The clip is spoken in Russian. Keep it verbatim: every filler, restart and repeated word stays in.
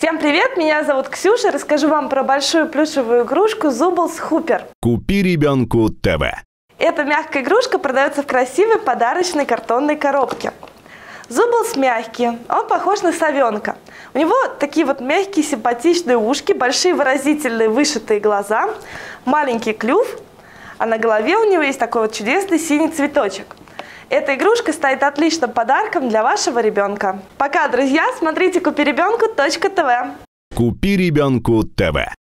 Всем привет, меня зовут Ксюша, расскажу вам про большую плюшевую игрушку Zubbles Hooper. Купи ребенку ТВ. Эта мягкая игрушка продается в красивой подарочной картонной коробке. Zubbles мягкий, он похож на совенка. У него такие вот мягкие симпатичные ушки, большие выразительные вышитые глаза, маленький клюв, а на голове у него есть такой вот чудесный синий цветочек. Эта игрушка станет отличным подарком для вашего ребенка. Пока, друзья, смотрите купи ребенку точка тв. Купи ребенку ТВ.